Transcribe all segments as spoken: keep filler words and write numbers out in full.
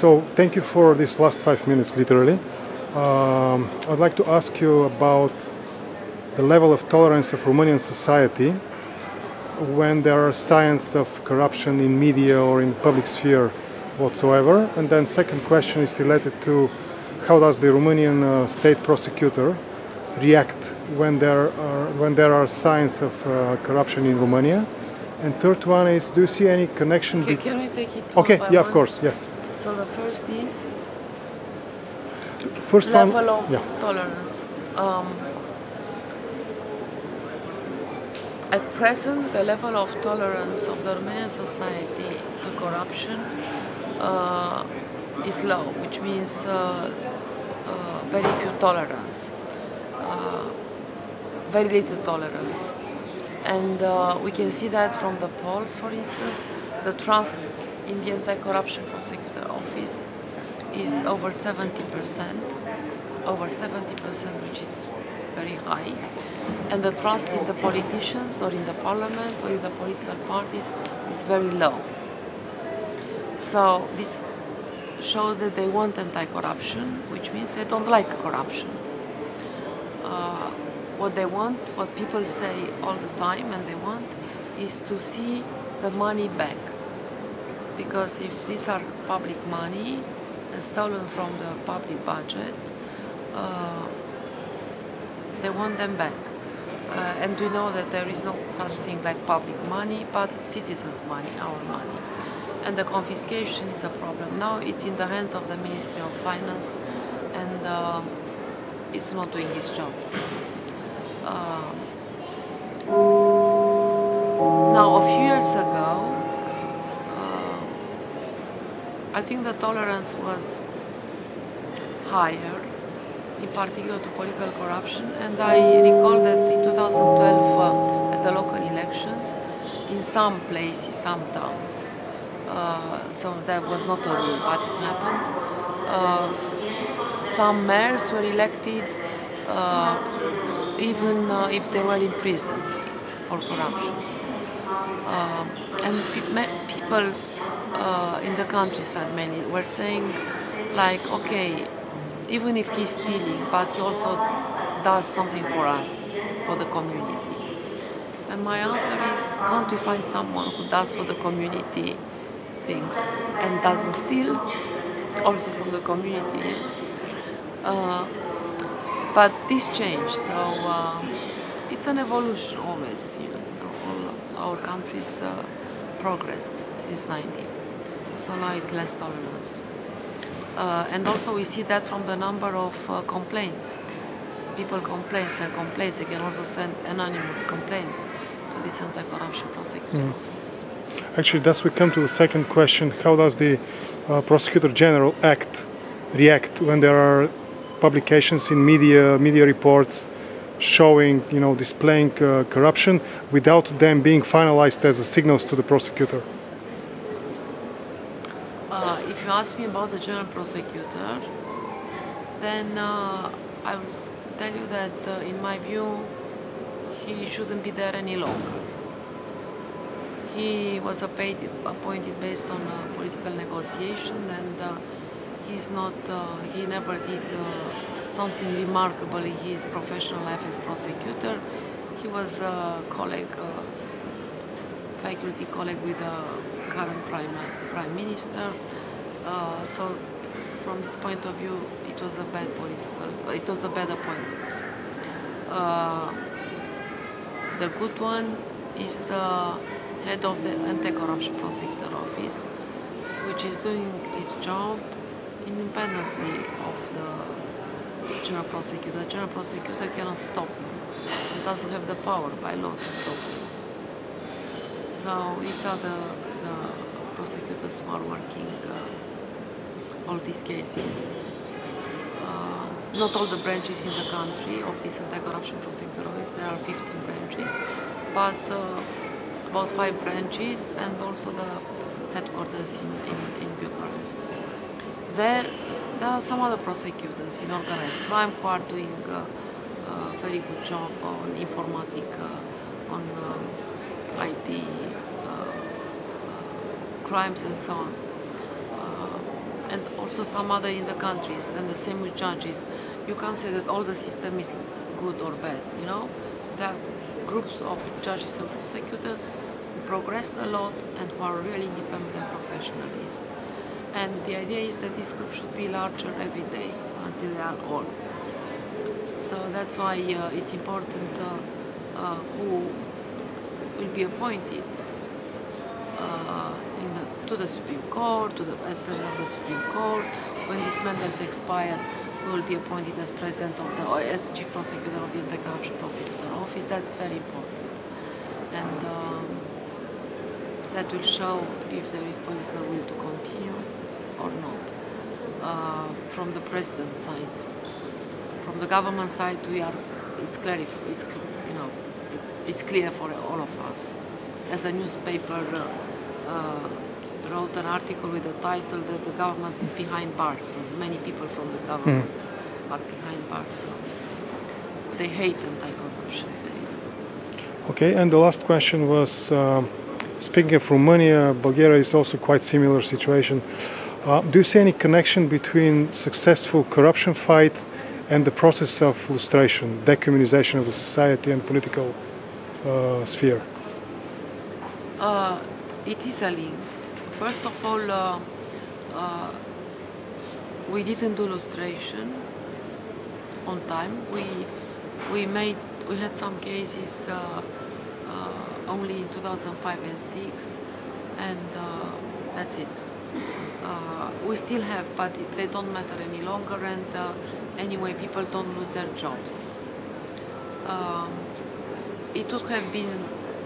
So thank you for this last five minutes, literally. Um, I'd like to ask you about the level of tolerance of Romanian society when there are signs of corruption in media or in the public sphere whatsoever. And then second question is related to how does the Romanian uh, state prosecutor react when there are when there are signs of uh, corruption in Romania. And third one is, do you see any connection? Okay, can we take it? Okay, one by yeah, of one? course, yes. So the first is First level one, of yeah. tolerance. Um, at present, the level of tolerance of the Romanian society to corruption uh, is low, which means uh, uh, very few tolerance, uh, very little tolerance. And uh, we can see that from the polls, for instance, the trust in the Anti-Corruption Prosecutor Office is over seventy percent, over seventy percent, which is very high. And the trust in the politicians or in the parliament or in the political parties is very low. So this shows that they want anti-corruption, which means they don't like corruption. Uh, what they want, what people say all the time and they want, is to see the money back. Because if these are public money and stolen from the public budget, uh, they want them back. Uh, and we know that there is no such thing like public money, but citizens' money, our money. And the confiscation is a problem. Now it's in the hands of the Ministry of Finance, and uh, it's not doing its job. Uh, now, a few years ago, uh, I think the tolerance was higher, in particular to political corruption, and I recall that in two thousand twelve, uh, at the local elections, in some places, some towns, uh, so that was not a rule, but it happened, uh, some mayors were elected uh, even uh, if they were in prison for corruption. Uh, and pe people uh, in the countryside, many, were saying, like, okay, even if he's stealing, but he also does something for us, for the community. And my answer is, can't we find someone who does for the community things and doesn't steal? Also from the community, yes. Uh, but this changed, so uh, it's an evolution always. You know, all our countries uh, progressed since nineteen, so now it's less tolerance. Uh, and also we see that from the number of uh, complaints. People complain, send complaints. They can also send anonymous complaints to this Anti-Corruption Prosecutor mm. Office. Actually, thus we come to the second question. How does the uh, Prosecutor General act, react when there are publications in media, media reports showing, you know, displaying uh, corruption without them being finalized as a signals to the prosecutor? Uh, if you ask me about the General Prosecutor, then uh, I will tell you that, uh, in my view, he shouldn't be there any longer. He was appointed, appointed based on a political negotiation, and uh, he's not, uh, he never did uh, something remarkable in his professional life as prosecutor. He was a colleague, uh, faculty colleague with the current prime, prime minister. Uh, so from this point of view, it was a bad political, it was a bad appointment. Uh, the good one is the head of the Anti-Corruption Prosecutor Office, which is doing its job independently of the General Prosecutor. The General Prosecutor cannot stop them. It doesn't have the power by law to stop them. So these are the, the prosecutors who are working uh, all these cases. Uh, not all the branches in the country of this Anti-Corruption Prosecutor Office, there are fifteen branches, but uh, about five branches and also the headquarters in, in, in Bucharest. There, there are some other prosecutors in organized crime who are doing uh, a very good job on informatic, uh, on uh, I T, uh, uh, crimes and so on. Uh, and also some other in the countries, and the same with judges. You can't say that all the system is good or bad, you know? There are groups of judges and prosecutors who progressed a lot and who are really independent and professionalists. And the idea is that this group should be larger every day until they are all. So that's why uh, it's important uh, uh, who will be appointed uh, in the, to the Supreme Court, to the as President of the Supreme Court. When these mandates expire, we will be appointed as President of the, or as Chief Prosecutor of the Anti-Corruption Prosecutor Office. That's very important. And um, that will show if there is political will to continue or not. Uh, from the President's side. From the government side, we are, it's clear, it's, you know, it's, it's clear for all of us. As the newspaper uh, uh, wrote an article with the title that the government is behind bars. And many people from the government mm. are behind bars. So they hate anti-corruption. Okay, and the last question was, uh, speaking of Romania, Bulgaria is also quite similar situation. Uh, do you see any connection between successful corruption fight and the process of lustration, decommunization of the society and political uh, sphere? Uh, it is a link. First of all, uh, uh, we didn't do lustration on time. We we made we had some cases uh, uh, only in two thousand five and six, and uh, that's it. Uh, we still have, but it, they don't matter any longer, and uh, anyway, people don't lose their jobs. Um, it would have been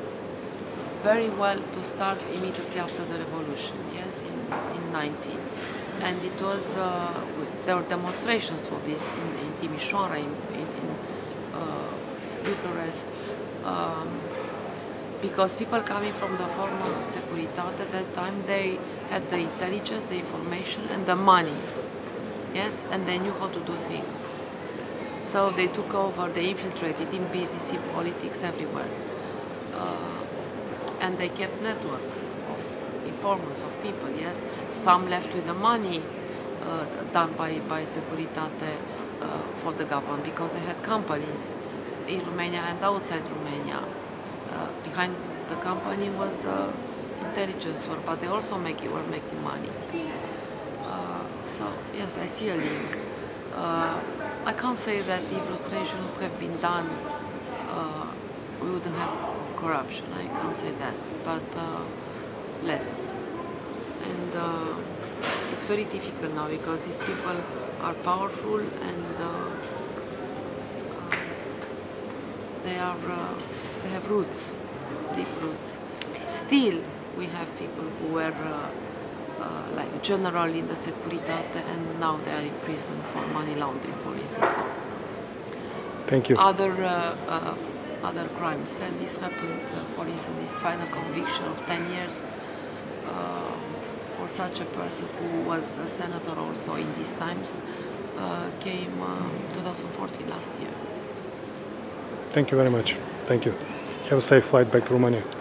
very well to start immediately after the revolution, yes, in, in ninety. And it was, uh, there were demonstrations for this in, in Timișoara, in, in, in uh, Bucharest, um, because people coming from the former Securitate at that time, they had the intelligence, the information, and the money, yes, and they knew how to do things. So they took over, they infiltrated in business, in politics, everywhere. Uh, and they kept network of informants, of people, yes. Some left with the money uh, done by, by Securitate uh, for the government, because they had companies in Romania and outside Romania. Uh, behind the company was the intelligence work, but they also make it, were making money. Uh, so yes, I see a link. Uh, I can't say that if lustration would have been done, uh, we wouldn't have corruption. I can't say that, but uh, less. And uh, it's very difficult now because these people are powerful and uh, uh, they are uh, they have roots, deep roots. Still, we have people who were uh, uh, like general in the Securitate, and now they are in prison for money laundering, for instance. So thank you. Other uh, uh, other crimes, and this happened, uh, for instance, this final conviction of ten years uh, for such a person who was a senator also in these times uh, came uh, twenty fourteen, last year. Thank you very much. Thank you. Have a safe flight back to Romania.